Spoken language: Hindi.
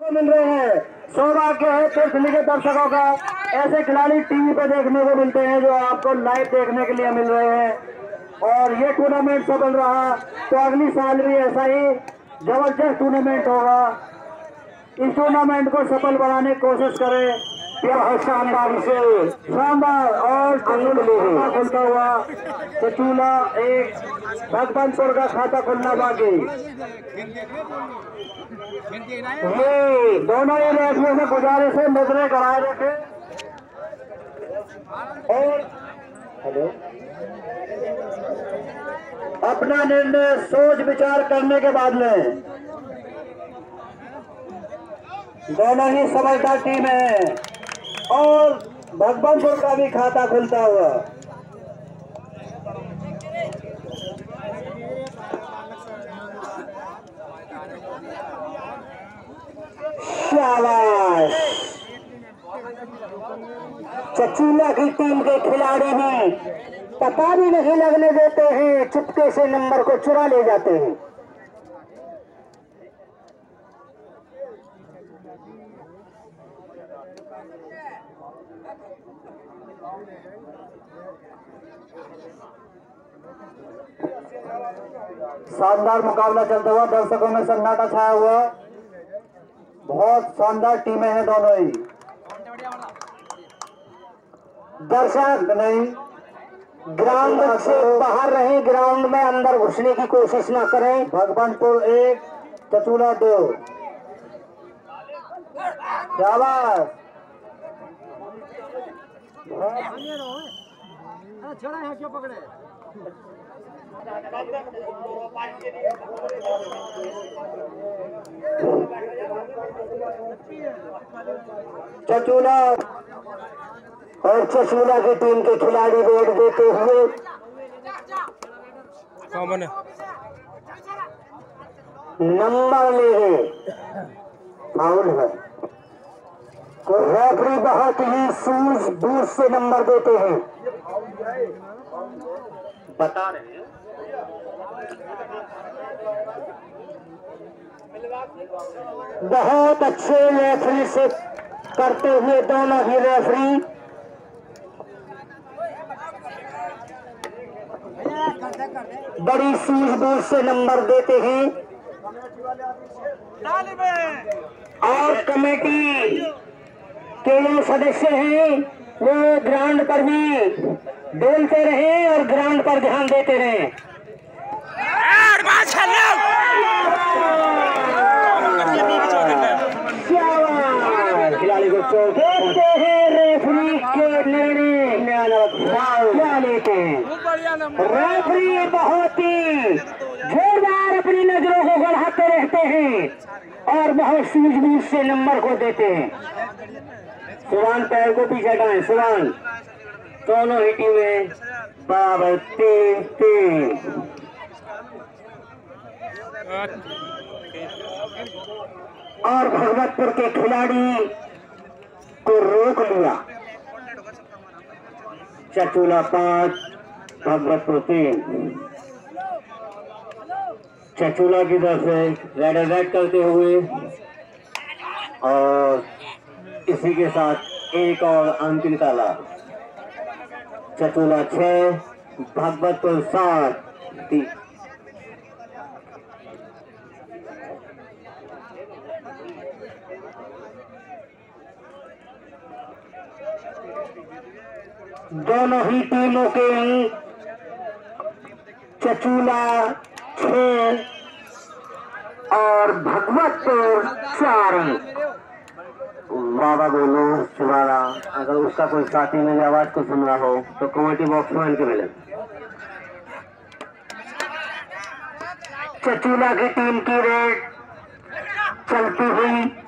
मिल रहे हैं। सौभाग्य है तीर्थली के दर्शकों का, ऐसे खिलाड़ी टीवी पे देखने को मिलते हैं जो आपको लाइव देखने के लिए मिल रहे हैं। और ये टूर्नामेंट सफल रहा तो अगली साल भी ऐसा ही जबरदस्त टूर्नामेंट होगा। इस टूर्नामेंट को सफल बनाने की कोशिश करें। शानदार से शानदार और खुलता हुआ चचूला एक भगवानपुर का खाता खुलना बाकी। ये दोनों ही रेफरियों से गुजारिश है नजरें कराए रखे। और हेलो, अपना निर्णय सोच विचार करने के बाद में दोनों ही समझदार टीम है और भगवानपुर का भी खाता खुलता हुआ। शाबाश, चचूला की टीम के खिलाड़ी भी पता भी नहीं लगने देते हैं, चुपके से नंबर को चुरा ले जाते हैं। शानदार मुकाबला चलता हुआ, दर्शकों में सन्नाटा छाया हुआ। बहुत शानदार टीमें हैं दोनों ही। दर्शक नहीं, ग्राउंड से बाहर रहें, ग्राउंड में अंदर घुसने की कोशिश ना करें। भगवानपुर 1 चचूला 2। शाबाश, छोड़ा है क्यों पकड़े। चचूला और चचूला की टीम के खिलाड़ी बैठ देते हुए नंबर ले फाउल है। रेफरी बहुत ही सूझबूझ से नंबर देते हैं, बता रहे हैं। बहुत अच्छे रेफरी से करते हुए दोनों ही रेफरी बड़ी सूझबूझ से नंबर देते हैं। और कमेटी के जो सदस्य हैं वो ग्राउंड पर भी डोलते रहे और ग्राउंड पर ध्यान देते रहे। खिलाड़ी को चोट देखते हैं, रेफरी के निर्णय क्या लेते हैं। रेफरी बहुत ही जोरदार अपनी नजरों को बढ़ाते रहते हैं और बहुत सूझबूझ से नंबर को देते हैं। सुभान पैर को पीछे हटाएं। सुभान, दोनों ही टीमें बराबर 3-3। और भगवतपुर के खिलाड़ी को रोक लिया। चचूला 5 भगवतपुर 3। चचूला की तरफ से रेड रेड करते हुए और इसी के साथ एक और अंतिम ताला। चचूला 6 भगवतपुर 7। दोनों ही टीमों के चचूला 6 और भगवतपुर 4 अंक। बाबा बोलो सुनारा, अगर उसका कोई साथी मेरी आवाज को सुन रहा हो तो कमेटी बॉक्स में इनके मिले। चचूला की टीम की रेड चलती हुई